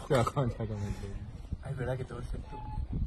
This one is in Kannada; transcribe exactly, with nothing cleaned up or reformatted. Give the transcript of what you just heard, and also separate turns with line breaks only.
Se va a contar con el
Ay, verdad que todo es cierto.